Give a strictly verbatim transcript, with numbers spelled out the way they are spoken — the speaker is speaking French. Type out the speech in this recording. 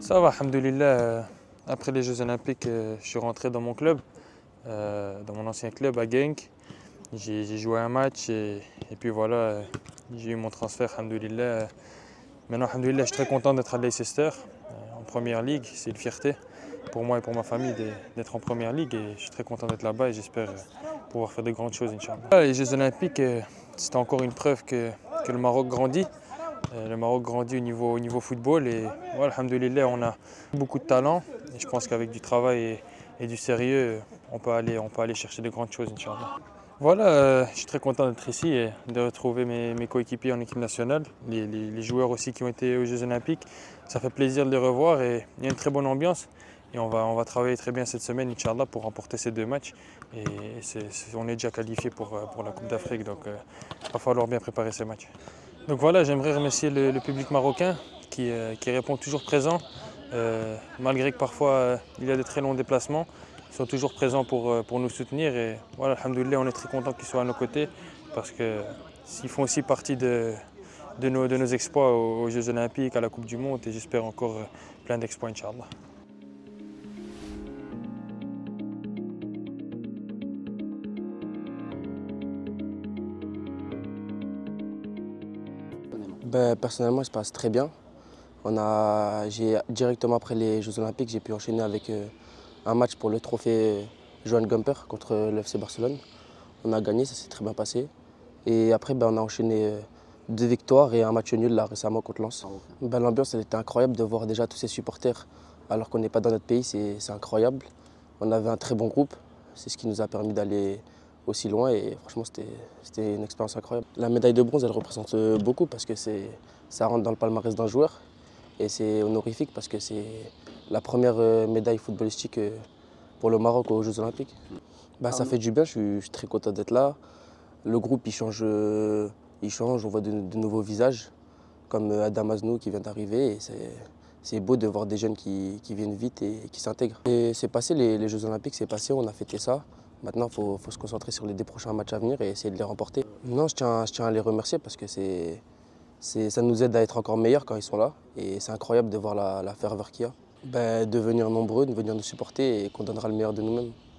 Ça va, alhamdoulilah. euh, Après les Jeux Olympiques, euh, je suis rentré dans mon club, euh, dans mon ancien club à Genk. J'ai j'ai joué un match et, et puis voilà, euh, j'ai eu mon transfert, alhamdoulilah. Euh, Maintenant, alhamdoulilah, je suis très content d'être à Leicester, euh, en première ligue. C'est une fierté pour moi et pour ma famille de- d'être en première ligue et je suis très content d'être là-bas et j'espère euh, pouvoir faire de grandes choses, Inch'Allah. Ah, Les Jeux Olympiques, euh, c'était encore une preuve que, que le Maroc grandit. Euh, Le Maroc grandit au niveau, au niveau football et voilà, alhamdoulilah, on a beaucoup de talent et je pense qu'avec du travail et, et du sérieux, on peut, aller, on peut aller chercher de grandes choses, Inch'Allah. Voilà, euh, je suis très content d'être ici et de retrouver mes, mes coéquipiers en équipe nationale, les, les- les joueurs aussi qui ont été aux Jeux Olympiques. Ça fait plaisir de les revoir et il y a une très bonne ambiance. Et on va, on va travailler très bien cette semaine, Inch'Allah, pour remporter ces deux matchs. Et c'est- c'est- on est déjà qualifié pour, euh, pour la Coupe d'Afrique, donc euh, il va falloir bien préparer ces matchs. Donc voilà, j'aimerais remercier le, le public marocain qui, euh, qui répond toujours présent, euh, malgré que parfois euh, il y a de très longs déplacements. Ils sont toujours présents pour, euh, pour nous soutenir et voilà, alhamdoulilah, on est très content qu'ils soient à nos côtés parce qu'ils font aussi partie de, de, nos, de nos exploits aux, aux Jeux Olympiques, à la Coupe du Monde et j'espère encore euh, plein d'exploits, Inch'Allah. Ben, personnellement, il se passe très bien. On a, j'ai, directement après les Jeux Olympiques, j'ai pu enchaîner avec euh, un match pour le trophée Johan Gamper contre le F C Barcelone. On a gagné, ça s'est très bien passé. Et après, ben, on a enchaîné euh, deux victoires et un match nul là, récemment contre Lens. Ben, l'ambiance, elle était incroyable de voir déjà tous ces supporters alors qu'on n'est pas dans notre pays, c'est, c'est incroyable. On avait un très bon groupe, c'est ce qui nous a permis d'aller aussi loin et franchement, c'était, c'était une expérience incroyable. La médaille de bronze, elle représente euh, beaucoup parce que c'est, ça rentre dans le palmarès d'un joueur. Et c'est honorifique parce que c'est la première euh, médaille footballistique euh, pour le Maroc aux Jeux Olympiques. Bah, ça fait du bien, je suis, je suis très content d'être là. Le groupe il change, euh, il change, on voit de, de nouveaux visages, comme euh, Adam Aznou qui vient d'arriver. Et c'est, c'est beau de voir des jeunes qui, qui viennent vite et qui s'intègrent. Et c'est passé, les, les Jeux Olympiques, c'est passé, on a fêté ça. Maintenant, il faut, faut se concentrer sur les deux prochains matchs à venir et essayer de les remporter. Non, je tiens, je tiens à les remercier parce que c'est, c'est, ça nous aide à être encore meilleurs quand ils sont là. Et c'est incroyable de voir la, la ferveur qu'il y a. Ben, de venir nombreux, de venir nous supporter et qu'on donnera le meilleur de nous-mêmes.